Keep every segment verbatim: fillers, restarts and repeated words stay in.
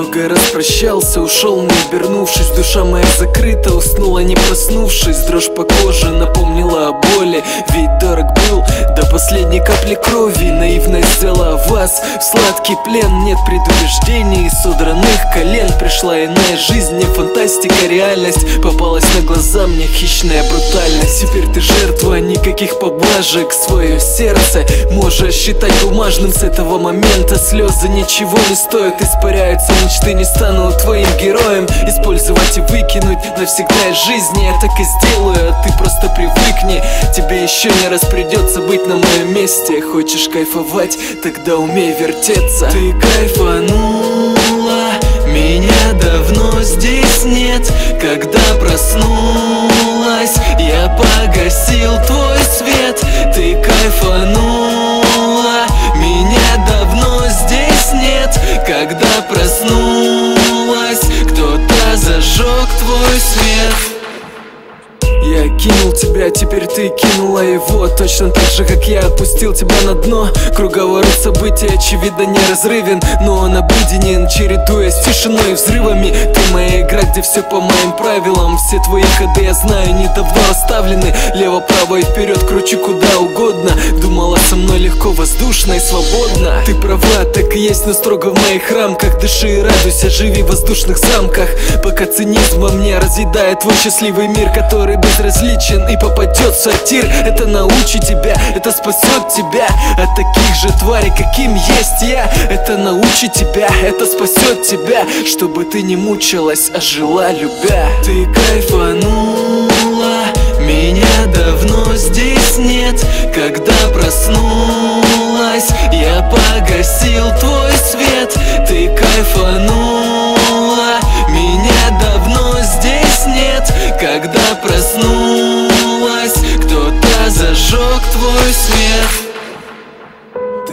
Много раз прощался, ушел, не обернувшись. Душа моя закрыта, уснула, не проснувшись. Дрожь по коже напомнила о боли, ведь дорог был до последней капли крови. Наивность взяла вас в сладкий плен. Нет предубеждений, содранных колен. Пришла иная жизнь, не фантастика, реальность. Попалась на глаза мне хищная брутальность. Теперь ты жертва, никаких поблажек. Свое сердце можешь считать бумажным. С этого момента слезы ничего не стоят. Испаряются мечты, не стану твоим героем. Использовать и выкинуть навсегда из жизни я так и сделаю, а ты просто привыкни. Тебе еще не раз придется быть на моем месте. Хочешь кайфовать, тогда умей вертеться. Ты кайфанула, меня давно здесь нет. Когда проснулась, я погасил твой свет. Ты кайфанула, меня давно здесь нет. Когда проснулась, кто-то зажег твой свет. Я кинул тебя, теперь ты кинула его. Точно так же, как я отпустил тебя на дно. Круговорот событий, очевидно, неразрывен, но он обыденен, чередуясь с тишиной и взрывами. Ты моя игра, где все по моим правилам. Все твои ходы, я знаю, недавно расставлены. Лево, право и вперед, кручу куда угодно. Думала, со мной легко, воздушно и свободно. Ты права, так и есть, но строго в моих рамках. Дыши и радуйся, живи в воздушных замках. Пока цинизм во мне разъедает твой счастливый мир, который безразличен и попадет в сортир. Это научит тебя, это спасет тебя от таких же тварей, каким есть я. Это научит тебя, это спасет тебя, чтобы ты не мучилась, а жила любя. Ты кайфанула, меня давно здесь нет. Когда проснулась, я погасил твой свет. Ты кайфанула, меня давно здесь нет. Когда проснулась, кто-то зажег твой свет. Ты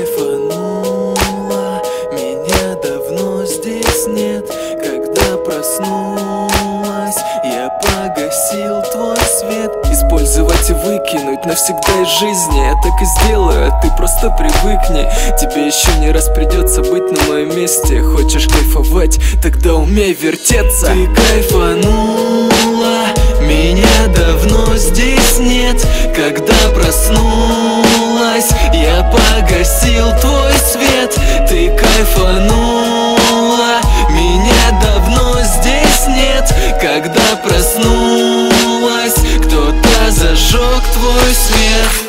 кайфанула, меня давно здесь нет. Когда проснулась, я погасил твой свет. Использовать и выкинуть навсегда из жизни я так и сделаю, а ты просто привыкни. Тебе еще не раз придется быть на моем месте. Хочешь кайфовать, тогда умей вертеться. Ты кайфанула, меня давно здесь нет. Когда проснулась, я погасил твой свет. Ты кайфанула, меня давно здесь нет. Когда проснулась, кто-то зажег твой свет.